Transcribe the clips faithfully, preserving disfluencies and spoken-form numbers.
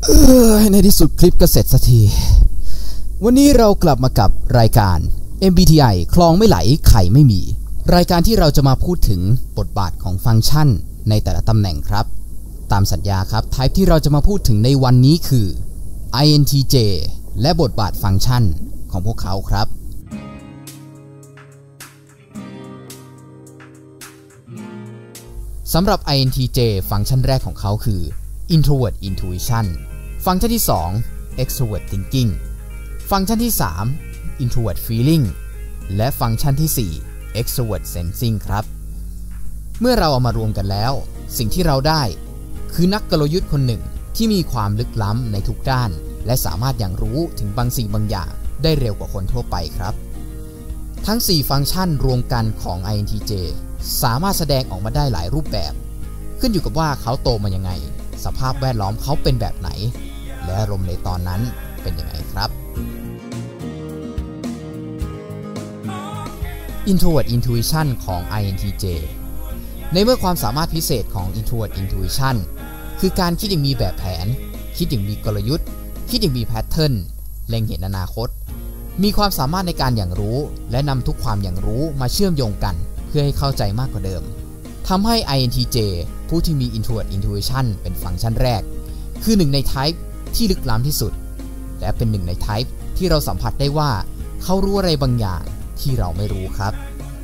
เออในที่สุดคลิปก็เสร็จสักทีวันนี้เรากลับมากับรายการ เอ็ม บี ที ไอ คลองไม่ไหลไข่ไม่มีรายการที่เราจะมาพูดถึงบทบาทของฟังก์ชันในแต่ละตำแหน่งครับตามสัญญาครับไทป์ที่เราจะมาพูดถึงในวันนี้คือ ไอ เอ็น ที เจ และบทบาทฟังก์ชันของพวกเขาครับสำหรับ ไอ เอ็น ที เจ ฟังก์ชันแรกของเขาคือ Introvert Intuition ฟังก์ชันที่สอง Extrovert Thinking ฟังก์ชันที่สาม Introvert Feeling และฟังก์ชันที่สี่ Extrovert Sensing ครับเมื่อเราเอามารวมกันแล้วสิ่งที่เราได้คือนักกลยุทธ์คนหนึ่งที่มีความลึกล้ำในทุกด้านและสามารถอย่างรู้ถึงบางสิ่งบางอย่างได้เร็วกว่าคนทั่วไปครับทั้งสี่ฟังก์ชันรวมกันของ ไอ เอ็น ที เจ สามารถแสดงออกมาได้หลายรูปแบบขึ้นอยู่กับว่าเขาโตมายังไงสภาพแวดล้อมเขาเป็นแบบไหนและอารมณ์ในตอนนั้นเป็นยังไงครับ Introvert Intuition ของ ไอ เอ็น ที เจ ในเมื่อความสามารถพิเศษของ Introvert Intuition คือการคิดอย่างมีแบบแผนคิดอย่างมีกลยุทธ์คิดอย่างมีแพทเทิร์นเล็งเห็นอนาคตมีความสามารถในการอย่างรู้และนำทุกความอย่างรู้มาเชื่อมโยงกันเพื่อให้เข้าใจมากกว่าเดิมทำให้ ไอ เอ็น ที เจ ผู้ที่มี Introvert Intuition เป็นฟังก์ชันแรกคือหนึ่งใน type ที่ลึกล้ำที่สุดและเป็นหนึ่งใน type ที่เราสัมผัสได้ว่าเขารู้อะไรบางอย่างที่เราไม่รู้ครับ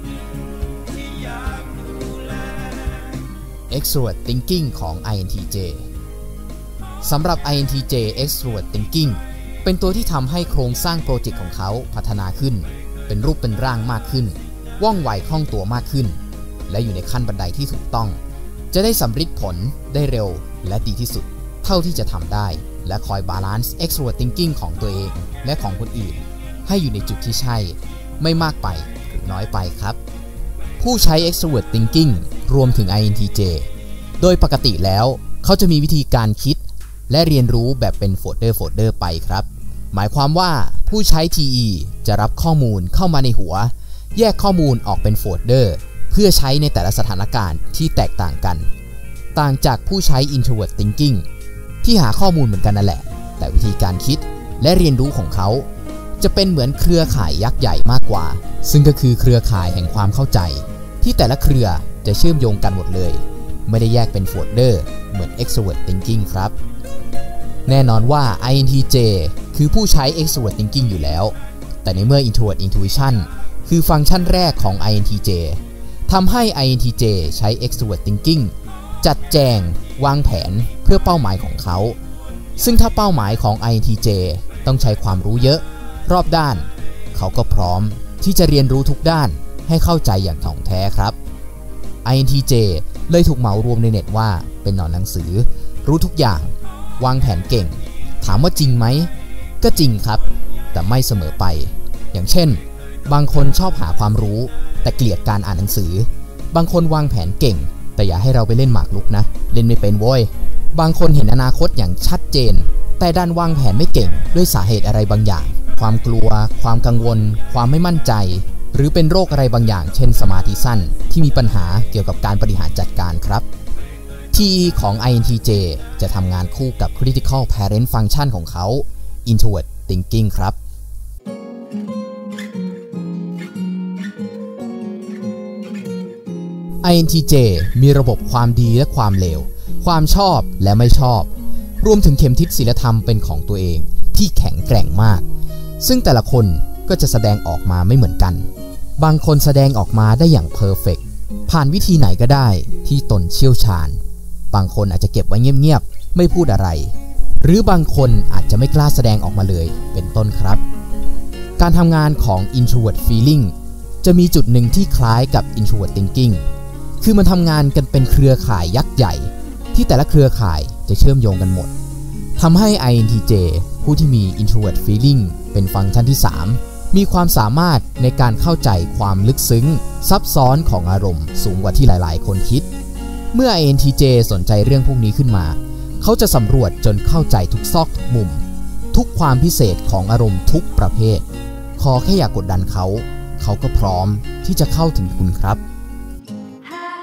Extrovert Thinking ของ ไอ เอ็น ที เจ สำหรับ ไอ เอ็น ที เจ Extrovert Thinking เป็นตัวที่ทำให้โครงสร้างโปรเจกต์ของเขาพัฒนาขึ้นเป็นรูปเป็นร่างมากขึ้นว่องไวคล่องตัวมากขึ้นและอยู่ในขั้นบันไดที่ถูกต้องจะได้สำฤทธิ์ผลได้เร็วและดีที่สุดเท่าที่จะทำได้และคอยบาลานซ์ Extrovert Thinking ของตัวเองและของคนอื่นให้อยู่ในจุดที่ใช่ไม่มากไปหรือน้อยไปครับผู้ใช้ Extrovert Thinking รวมถึง ไอ เอ็น ที เจ โดยปกติแล้วเขาจะมีวิธีการคิดและเรียนรู้แบบเป็นโฟลเดอร์โฟลเดอร์ไปครับหมายความว่าผู้ใช้ ที อี จะรับข้อมูลเข้ามาในหัวแยกข้อมูลออกเป็นโฟลเดอร์เพื่อใช้ในแต่ละสถานการณ์ที่แตกต่างกันต่างจากผู้ใช้ Introvert Thinking ที่หาข้อมูลเหมือนกันนั่นแหละแต่วิธีการคิดและเรียนรู้ของเขาจะเป็นเหมือนเครือข่ายยักษ์ใหญ่มากกว่าซึ่งก็คือเครือข่ายแห่งความเข้าใจที่แต่ละเครือจะเชื่อมโยงกันหมดเลยไม่ได้แยกเป็นโฟลเดอร์เหมือน Extrovert Thinking ครับแน่นอนว่า ไอ เอ็น ที เจ คือผู้ใช้ Extrovert Thinking อยู่แล้วแต่ในเมื่อ Introvert Intuition คือฟังก์ชันแรกของ ไอ เอ็น ที เจ ทำให้ ไอ เอ็น ที เจ ใช้ Extrovert Thinking จัดแจงวางแผนเพื่อเป้าหมายของเขาซึ่งถ้าเป้าหมายของ ไอ เอ็น ที เจ ต้องใช้ความรู้เยอะรอบด้านเขาก็พร้อมที่จะเรียนรู้ทุกด้านให้เข้าใจอย่างถ่องแท้ครับ ไอ เอ็น ที เจ เลยถูกเหมารวมในเน็ตว่าเป็นหนอนหนังสือรู้ทุกอย่างวางแผนเก่งถามว่าจริงไหมก็จริงครับแต่ไม่เสมอไปอย่างเช่นบางคนชอบหาความรู้แต่เกลียดการอ่านหนังสือบางคนวางแผนเก่งแต่อย่าให้เราไปเล่นหมากรุกนะเล่นไม่เป็นโว้ยบางคนเห็นอนาคตอย่างชัดเจนแต่ดันวางแผนไม่เก่งด้วยสาเหตุอะไรบางอย่างความกลัวความกังวลความไม่มั่นใจหรือเป็นโรคอะไรบางอย่างเช่นสมาธิสั้นที่มีปัญหาเกี่ยวกับการบริหารจัดการครับ ที อี ของ ไอ เอ็น ที เจ จะทำงานคู่กับ Critical Parent Function ของเขา Introvert Thinking ครับ ไอ เอ็น ที เจ มีระบบความดีและความเลวความชอบและไม่ชอบรวมถึงเข็มทิศศีลธรรมเป็นของตัวเองที่แข็งแกร่งมากซึ่งแต่ละคนก็จะแสดงออกมาไม่เหมือนกันบางคนแสดงออกมาได้อย่างเพอร์เฟกต์ผ่านวิธีไหนก็ได้ที่ตนเชี่ยวชาญบางคนอาจจะเก็บไว้เงียบๆไม่พูดอะไรหรือบางคนอาจจะไม่กล้าแสดงออกมาเลยเป็นต้นครับการทำงานของ Introvert Feeling จะมีจุดหนึ่งที่คล้ายกับ Introvert Thinking คือมันทำงานกันเป็นเครือข่ายยักษ์ใหญ่ที่แต่ละเครือข่ายจะเชื่อมโยงกันหมดทำให้ ไอ เอ็น ที เจ ผู้ที่มี Introvert Feeling เป็นฟังก์ชันที่สามมีความสามารถในการเข้าใจความลึกซึ้งซับซ้อนของอารมณ์สูงกว่าที่หลายๆคนคิดเมื่อ ไอ เอ็น ที เจ สนใจเรื่องพวกนี้ขึ้นมาเขาจะสำรวจจนเข้าใจทุกซอกทุกมุมทุกความพิเศษของอารมณ์ทุกประเภทขอแค่อย่ากกดดันเขาเขาก็พร้อมที่จะเข้าถึงคุณครับ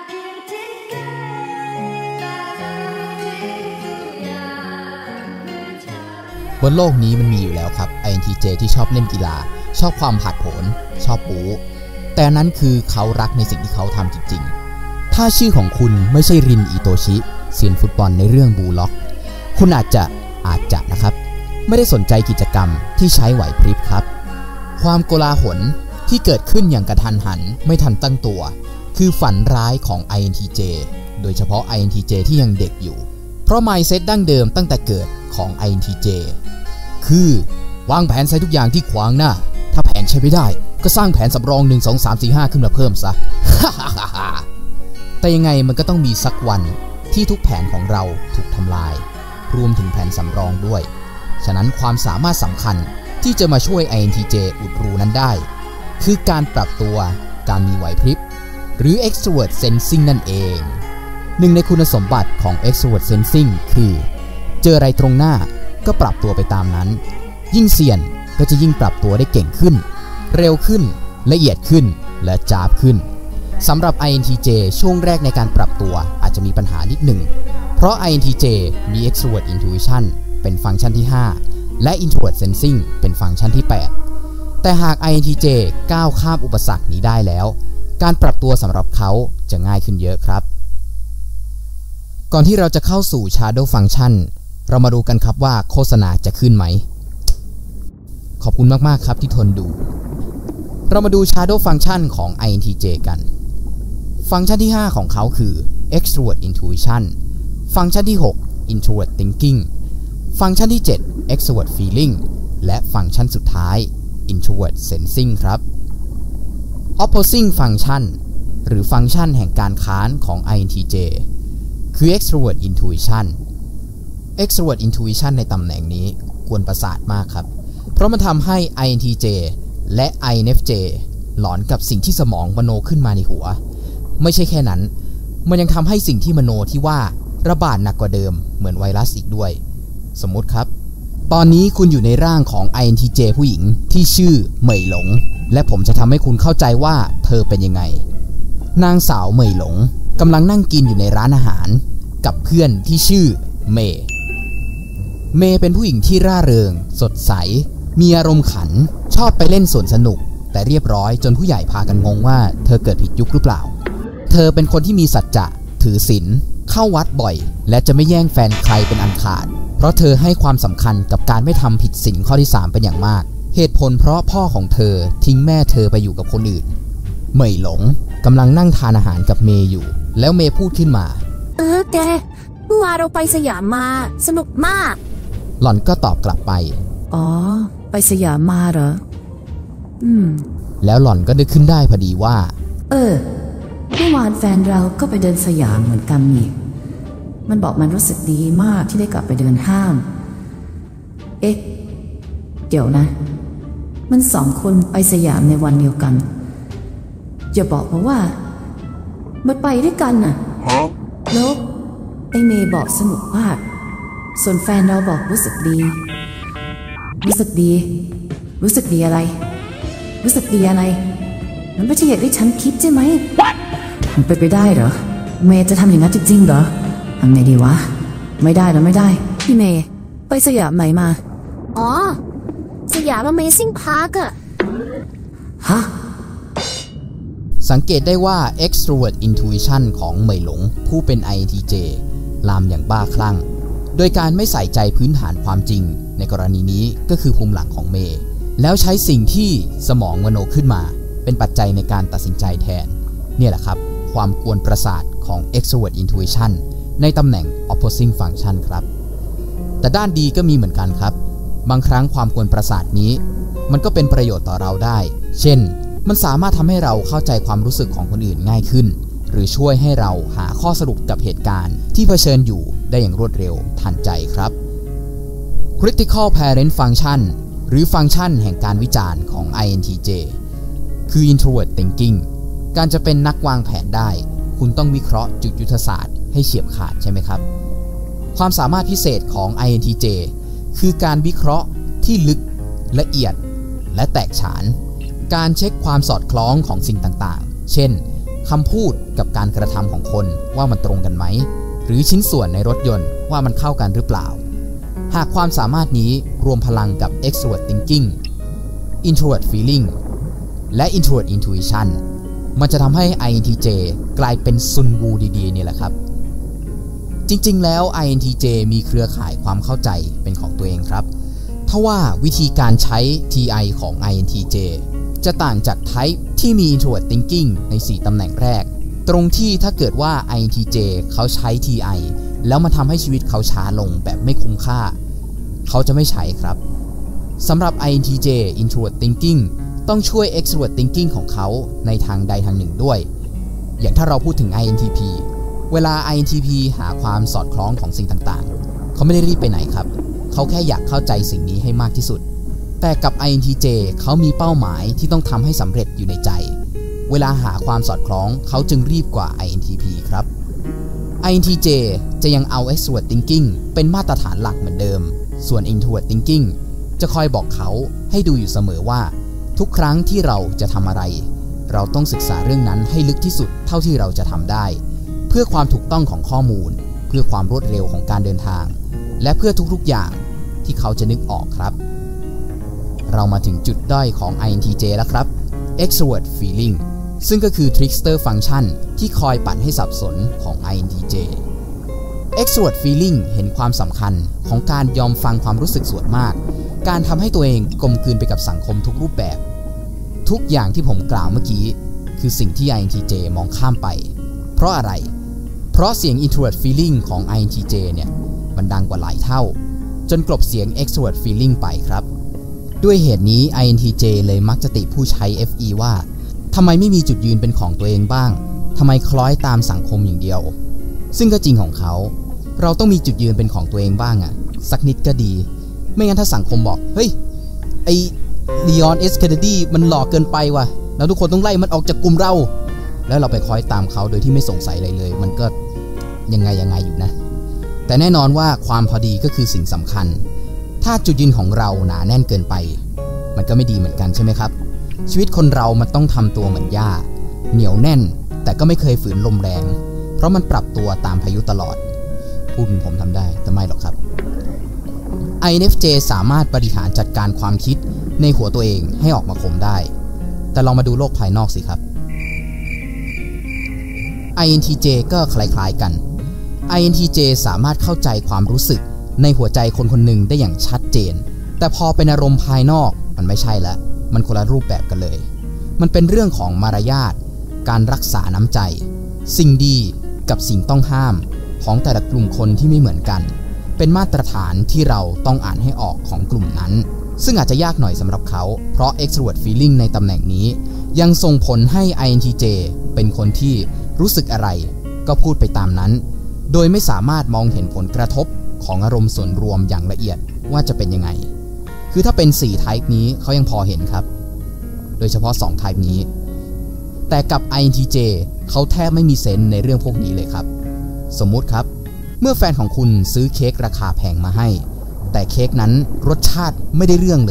ไบนโลกนี้มันมีอยู่แล้วครับ ไอ เอ็น ที เจ ที่ชอบเล่นกีฬาชอบความผาดโผนชอบบู๊แต่นั้นคือเขารักในสิ่งที่เขาทำจริงๆถ้าชื่อของคุณไม่ใช่ริน อิโตชิเซียนฟุตบอลในเรื่องบูล็อกคุณอาจจะอาจจะนะครับไม่ได้สนใจกิจกรรมที่ใช้ไหวพริบครับความโกลาหลที่เกิดขึ้นอย่างกระทันหันไม่ทันตั้งตัวคือฝันร้ายของ ไอ เอ็น ที เจ โดยเฉพาะ ไอ เอ็น ที เจ ที่ยังเด็กอยู่เพราะ mindset ดั้งเดิมตั้งแต่เกิดของ ไอ เอ็น ที เจ คือวางแผนใช้ทุกอย่างที่ขวางหน้าถ้าแผนใช้ไม่ได้ก็สร้างแผนสำรองหนึ่ง สอง สาม สี่ ห้าขึ้นมาเพิ่มซะ แต่ยังไงมันก็ต้องมีสักวันที่ทุกแผนของเราถูกทำลายรวมถึงแผนสำรองด้วยฉะนั้นความสามารถสำคัญที่จะมาช่วย ไอ เอ็น ที เจ อุดรูนั้นได้คือการปรับตัวการมีไหวพริบหรือ extrovert sensing นั่นเองหนึ่งในคุณสมบัติของ extrovert sensing คือเจออะไรตรงหน้าก็ปรับตัวไปตามนั้นยิ่งเสี่ยงก็จะยิ่งปรับตัวได้เก่งขึ้นเร็วขึ้นละเอียดขึ้นและจ้าบขึ้นสำหรับ ไอ เอ็น ที เจ ช่วงแรกในการปรับตัวอาจจะมีปัญหานิดหนึ่งเพราะ ไอ เอ็น ที เจ มี extrovert intuition เป็นฟังก์ชันที่ห้าและ introvert sensing เป็นฟังก์ชันที่แปดแต่หาก ไอ เอ็น ที เจ ก้าวข้ามอุปสรรคนี้ได้แล้วการปรับตัวสำหรับเขาจะง่ายขึ้นเยอะครับก่อนที่เราจะเข้าสู่ Shadow Function เรามาดูกันครับว่าโฆษณาจะขึ้นไหมขอบคุณมากๆครับที่ทนดูเรามาดู Shadow Function ของ ไอ เอ็น ที เจ กันฟังก์ชันที่ห้าของเขาคือ Extrovert Intuition ฟังก์ชันที่หก Introvert Thinking ฟังก์ชันที่เจ็ด Extrovert Feeling และฟังก์ชันสุดท้าย Introvert Sensing ครับ Opposing Function หรือฟังก์ชันแห่งการค้านของ ไอ เอ็น ที เจ คือ Extrovert Intuition Extrovert Intuition ในตำแหน่งนี้กวนประสาทมากครับเพราะมันทำให้ ไอ เอ็น ที เจ และ ไอ เอ็น เอฟ เจ หลอนกับสิ่งที่สมองมโนขึ้นมาในหัวไม่ใช่แค่นั้นมันยังทำให้สิ่งที่มโนที่ว่าระบาดหนักกว่าเดิมเหมือนไวรัสอีกด้วยสมมุติครับตอนนี้คุณอยู่ในร่างของ ไอ เอ็น ที เจ ผู้หญิงที่ชื่อเหมยหลงและผมจะทำให้คุณเข้าใจว่าเธอเป็นยังไงนางสาวเหมยหลงกำลังนั่งกินอยู่ในร้านอาหารกับเพื่อนที่ชื่อเมย์เมย์เป็นผู้หญิงที่ร่าเริงสดใสมีอารมณ์ขันชอบไปเล่นสวนสนุกแต่เรียบร้อยจนผู้ใหญ่พากันงงว่าเธอเกิดผิดยุคหรือเปล่าเธอเป็นคนที่มีสัจจะถือศีลเข้าวัดบ่อยและจะไม่แย่งแฟนใครเป็นอันขาดเพราะเธอให้ความสำคัญกับการไม่ทำผิดศีลข้อที่สามเป็นอย่างมากเหตุผลเพราะพ่อของเธอทิ้งแม่เธอไปอยู่กับคนอื่นเหมยหลงกำลังนั่งทานอาหารกับเมย์อยู่แล้วเมย์พูดขึ้นมาเออแกเมื่อวานเราไปสยามมาสนุกมากหล่อนก็ตอบกลับไปอ๋อไปสยามมาเหรออืมแล้วหล่อนก็นึกขึ้นได้พอดีว่าเออเมื่อวานแฟนเราก็ไปเดินสยามเหมือนกันนี่มันบอกมันรู้สึกดีมากที่ได้กลับไปเดินห้างเอ๊ะเดี๋ยวนะมันสองคนไปสยามในวันเดียวกันอย่าบอกมาว่ามันไปด้วยกันน่ะแล้วไอเมย์บอกสนุกมากส่วนแฟนเราบอกรู้สึกดีรู้สึกดีรู้สึกดีอะไรรู้สึกดีอะไรมันไม่ใช่อย่างที่ฉันคิดใช่ไหมมันไปไปได้เหรอเมย์จะทำอย่างนั้นจริงๆเหรอทำไงดีวะไม่ได้แล้วไม่ได้พี่เมย์ไปสยามไหนมาอ๋อสยาม Amazing Park อะฮะสังเกตได้ว่า Extrovert Intuition ของเหมยหลงผู้เป็น ไอ เอ็น ที เจ ลามอย่างบ้าคลั่งโดยการไม่ใส่ใจพื้นฐานความจริงในกรณีนี้ก็คือภูมิหลังของเมย์แล้วใช้สิ่งที่สมองมโนขึ้นมาเป็นปัจจัยในการตัดสินใจแทนเนี่ยแหละครับความกวนประสาทของ Extrovert Intuition ในตำแหน่ง Opposing Function ครับแต่ด้านดีก็มีเหมือนกันครับบางครั้งความกวนประสาทนี้มันก็เป็นประโยชน์ต่อเราได้เช่นมันสามารถทำให้เราเข้าใจความรู้สึกของคนอื่นง่ายขึ้นหรือช่วยให้เราหาข้อสรุปกับเหตุการณ์ที่เผชิญอยู่ได้อย่างรวดเร็วทันใจครับ Critical Parent Function หรือฟังก์ชันแห่งการวิจารณ์ของ ไอ เอ็น ที เจ คือ Introvert Thinking การจะเป็นนักวางแผนได้คุณต้องวิเคราะห์จุดยุทธศาสตร์ให้เฉียบขาดใช่ไหมครับความสามารถพิเศษของ ไอ เอ็น ที เจ คือการวิเคราะห์ที่ลึกละเอียดและแตกฉานการเช็คความสอดคล้องของสิ่งต่างๆเช่นคำพูดกับการกระทำของคนว่ามันตรงกันไหมหรือชิ้นส่วนในรถยนต์ว่ามันเข้ากันหรือเปล่าหากความสามารถนี้รวมพลังกับ extrovert thinking introvert feeling และ introvert intuition มันจะทำให้ ไอ เอ็น ที เจ กลายเป็นซุนวูดีๆเนี่ยแหละครับจริงๆแล้ว ไอ เอ็น ที เจ มีเครือข่ายความเข้าใจเป็นของตัวเองครับทว่าวิธีการใช้ ที ไอ ของ ไอ เอ็น ที เจ จะต่างจาก Type ที่มี introvert thinking ในสี่ตำแหน่งแรกตรงที่ถ้าเกิดว่า ไอ เอ็น ที เจ เขาใช้ ที ไอ แล้วมาทำให้ชีวิตเขาช้าลงแบบไม่คุ้มค่าเขาจะไม่ใช้ครับสำหรับ ไอ เอ็น ที เจ introvert thinking ต้องช่วย extrovert thinking ของเขาในทางใดทางหนึ่งด้วยอย่างถ้าเราพูดถึง ไอ เอ็น ที พี เวลา ไอ เอ็น ที พี หาความสอดคล้องของสิ่งต่างๆเขาไม่ได้รีบไปไหนครับเขาแค่อยากเข้าใจสิ่งนี้ให้มากที่สุดแต่กับ ไอ เอ็น ที เจ เขามีเป้าหมายที่ต้องทำให้สำเร็จอยู่ในใจเวลาหาความสอดคล้องเขาจึงรีบกว่า ไอ เอ็น ที พี ครับ ไอ เอ็น ที เจ จะยังเอา extrovert thinking เป็นมาตรฐานหลักเหมือนเดิมส่วน introvert thinking จะคอยบอกเขาให้ดูอยู่เสมอว่าทุกครั้งที่เราจะทำอะไรเราต้องศึกษาเรื่องนั้นให้ลึกที่สุดเท่าที่เราจะทำได้เพื่อความถูกต้องของข้อมูลเพื่อความรวดเร็วของการเดินทางและเพื่อทุกๆอย่างที่เขาจะนึกออกครับเรามาถึงจุดด้อยของ ไอ เอ็น ที เจ แล้วครับ extrovert feeling ซึ่งก็คือ trickster function ที่คอยปั่นให้สับสนของ ไอ เอ็น ที เจ extrovert feeling เห็นความสำคัญของการยอมฟังความรู้สึกส่วนมากการทำให้ตัวเองกลมกลืนไปกับสังคมทุกรูปแบบทุกอย่างที่ผมกล่าวเมื่อกี้คือสิ่งที่ ไอ เอ็น ที เจ มองข้ามไปเพราะอะไรเพราะเสียง introvert feeling ของ ไอ เอ็น ที เจ เนี่ยมันดังกว่าหลายเท่าจนกลบเสียง extrovert feeling ไปครับด้วยเหตุนี้ ไอ เอ็น ที เจ เลยมักจะติผู้ใช้ เอฟ อี ว่าทำไมไม่มีจุดยืนเป็นของตัวเองบ้างทำไมคล้อยตามสังคมอย่างเดียวซึ่งก็จริงของเขาเราต้องมีจุดยืนเป็นของตัวเองบ้างอะสักนิดก็ดีไม่งั้นถ้าสังคมบอกเฮ้ยไอลีออนเอสเคเนดีมันหลอกเกินไปว่ะแล้วทุกคนต้องไล่มันออกจากกลุ่มเราแล้วเราไปคล้อยตามเขาโดยที่ไม่สงสัยอะไรเลยมันก็ยังไงยังไงอยู่นะแต่แน่นอนว่าความพอดีก็คือสิ่งสำคัญถ้าจุดยืนของเราหนาแน่นเกินไปมันก็ไม่ดีเหมือนกันใช่ไหมครับชีวิตคนเรามันต้องทำตัวเหมือนหญ้าเหนียวแน่นแต่ก็ไม่เคยฝืนลมแรงเพราะมันปรับตัวตามพายุตลอดพูดผมทำได้แต่ไม่หรอกครับ ไอ เอ็น เอฟ เจ สามารถบริหารจัดการความคิดในหัวตัวเองให้ออกมาคมได้แต่ลองมาดูโลกภายนอกสิครับ ไอ เอ็น ที เจ ก็คล้ายๆกัน ไอ เอ็น ที เจ สามารถเข้าใจความรู้สึกในหัวใจคนคนหนึ่งได้อย่างชัดเจนแต่พอเป็นอารมณ์ภายนอกมันไม่ใช่ละมันคนละรูปแบบกันเลยมันเป็นเรื่องของมารยาทการรักษาน้ำใจสิ่งดีกับสิ่งต้องห้ามของแต่ละกลุ่มคนที่ไม่เหมือนกันเป็นมาตรฐานที่เราต้องอ่านให้ออกของกลุ่มนั้นซึ่งอาจจะยากหน่อยสำหรับเขาเพราะ extrovert feeling ในตำแหน่งนี้ยังส่งผลให้ ไอ เอ็น ที เจ เป็นคนที่รู้สึกอะไรก็พูดไปตามนั้นโดยไม่สามารถมองเห็นผลกระทบของอารมณ์ส่วนรวมอย่างละเอียดว่าจะเป็นยังไงคือถ้าเป็นสี่ type นี้เขายังพอเห็นครับโดยเฉพาะสอง type นี้แต่กับ ไอ เอ็น ที เจ เขาแทบไม่มีเซนส์ในเรื่องพวกนี้เลยครับสมมุติครับเมื่อแฟนของคุณซื้อเค้กราคาแพงมาให้แต่เค้กนั้นรสชาติไม่ได้เรื่องเลย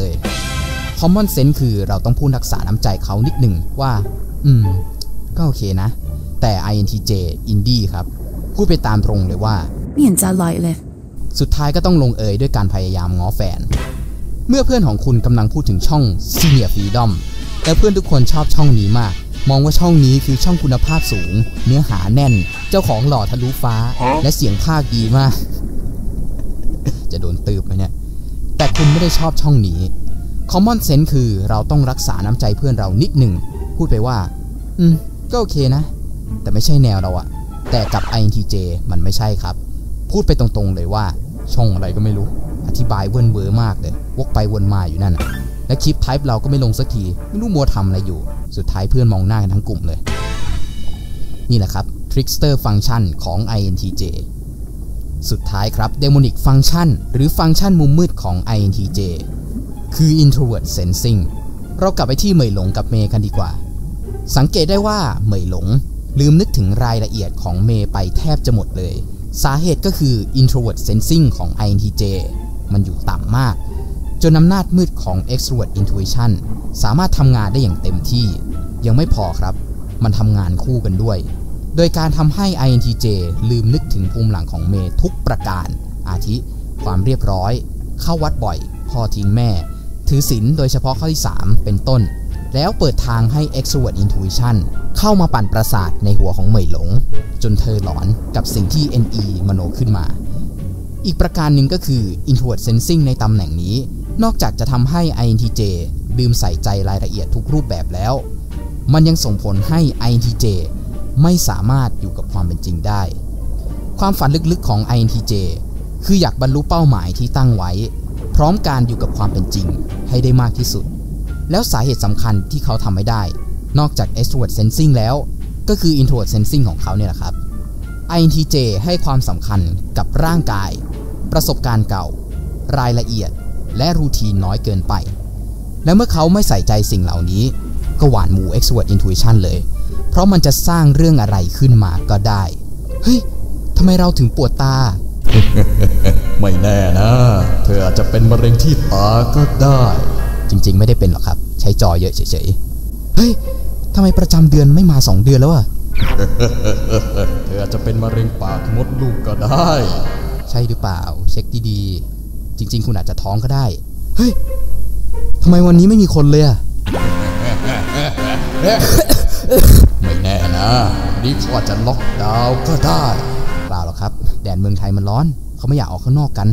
common sense คือเราต้องพูดรักษาน้ำใจเขานิดหนึ่งว่าอืมก็โอเคนะแต่ ไอ เอ็น ที เจ indie ครับพูดไปตามตรงเลยว่าไม่เห็นจะอร่อยเลยสุดท้ายก็ต้องลงเอยด้วยการพยายามง้อแฟนเมื่อเพื่อนของคุณกำลังพูดถึงช่อง Senior Freedom และเพื่อนทุกคนชอบช่องนี้มากมองว่าช่องนี้คือช่องคุณภาพสูงเนื้อหาแน่นเจ้าของหล่อทะลุฟ้าและเสียงพากย์ดีมาก จะโดนตืบไหมเนี่ยแต่คุณไม่ได้ชอบช่องนี้ Common Sense คือเราต้องรักษาน้ำใจเพื่อนเรานิดหนึ่งพูดไปว่าอืมก็โอเคนะแต่ไม่ใช่แนวเราอะแต่กับ ไอ เอ็น ที เจ มันไม่ใช่ครับพูดไปตรงๆเลยว่าช่องอะไรก็ไม่รู้อธิบายเวิร์นเวอร์มากเลยวกไปวนมาอยู่นั่นและคลิปไทป์เราก็ไม่ลงสักทีไม่รู้มัวทำอะไรอยู่สุดท้ายเพื่อนมองหน้ากันทั้งกลุ่มเลยนี่แหละครับ Trickster Function ของ ไอ เอ็น ที เจ สุดท้ายครับ Demonic Function หรือฟังก์ชันมุมมืดของ ไอ เอ็น ที เจ คือ Introvert Sensing เรากลับไปที่เหมยหลงกับเมย์กันดีกว่าสังเกตได้ว่าเหมยหลงลืมนึกถึงรายละเอียดของเมย์ไปแทบจะหมดเลยสาเหตุก็คือ introvert sensing ของ ไอ เอ็น ที เจ มันอยู่ต่ำมากจนอำนาจมืดของ extrovert intuition สามารถทำงานได้อย่างเต็มที่ยังไม่พอครับมันทำงานคู่กันด้วยโดยการทำให้ ไอ เอ็น ที เจ ลืมนึกถึงภูมิหลังของเมย์ทุกประการอาทิความเรียบร้อยเข้าวัดบ่อยพ่อทิ้งแม่ถือศีลโดยเฉพาะข้อที่สามเป็นต้นแล้วเปิดทางให้ extrovert intuition เข้ามาปั่นประสาทในหัวของเหมยหลงจนเธอหลอนกับสิ่งที่ เอ็น อี มโนขึ้นมาอีกประการหนึ่งก็คือ introvert sensing ในตำแหน่งนี้นอกจากจะทำให้ ไอ เอ็น ที เจ ลืมใส่ใจรายละเอียดทุกรูปแบบแล้วมันยังส่งผลให้ ไอ เอ็น ที เจ ไม่สามารถอยู่กับความเป็นจริงได้ความฝันลึกๆของ ไอ เอ็น ที เจ คืออยากบรรลุเป้าหมายที่ตั้งไว้พร้อมการอยู่กับความเป็นจริงให้ได้มากที่สุดแล้วสาเหตุสำคัญที่เขาทำไม่ได้นอกจาก extrovert sensing แล้วก็คือ introvert sensing ของเขาเนี่ยแหละครับ ไอ เอ็น ที เจ ให้ความสำคัญกับร่างกายประสบการณ์เก่ารายละเอียดและรูทีนน้อยเกินไปและเมื่อเขาไม่ใส่ใจสิ่งเหล่านี้ก็หวานหมู extrovert intuition เลยเพราะมันจะสร้างเรื่องอะไรขึ้นมาก็ได้เฮ้ยทำไมเราถึงปวดตาไม่แน่นะเธออาจจะเป็นมะเร็งที่ตาก็ได้จริงๆไม่ได้เป็นหรอกครับใช้จอเยอะเฉยๆเฮ้ยทำไมประจำเดือนไม่มาสองเดือนแล้วอะเธออาจจะเป็นมะเร็งปากมดลูกก็ได้ใช่หรือเปล่าเช็คดีๆจริงๆคุณอาจจะท้องก็ได้เฮ้ยทำไมวันนี้ไม่มีคนเลยอะไม่แน่นะนี่เขาอาจจะล็อกดาวน์ก็ได้เปล่าหรอกครับแดดเมืองไทยมันร้อนเขาไม่อยากออกข้างนอกกัน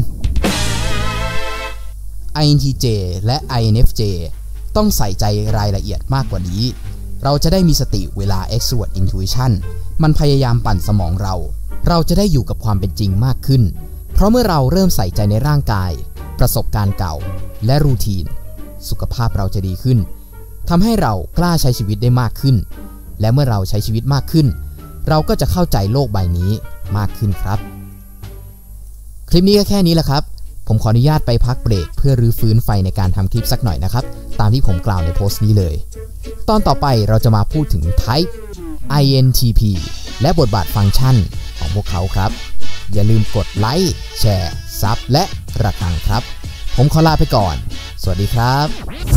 ไอ เอ็น ที เจ และ ไอ เอ็น เอฟ เจ ต้องใส่ใจรายละเอียดมากกว่านี้เราจะได้มีสติเวลา extrovert intuition มันพยายามปั่นสมองเราเราจะได้อยู่กับความเป็นจริงมากขึ้นเพราะเมื่อเราเริ่มใส่ใจในร่างกายประสบการณ์เก่าและรูทีนสุขภาพเราจะดีขึ้นทำให้เรากล้าใช้ชีวิตได้มากขึ้นและเมื่อเราใช้ชีวิตมากขึ้นเราก็จะเข้าใจโลกใบนี้มากขึ้นครับคลิปนี้ก็แค่นี้แหละครับผมขออนุญาตไปพักเบรกเพื่อรื้อฟื้นไฟในการทำคลิปสักหน่อยนะครับตามที่ผมกล่าวในโพสต์นี้เลยตอนต่อไปเราจะมาพูดถึง Type ไอ เอ็น ที พี และบทบาทฟังก์ชันของพวกเขาครับอย่าลืมกดไลค์แชร์ซับและระฆังครับผมขอลาไปก่อนสวัสดีครับ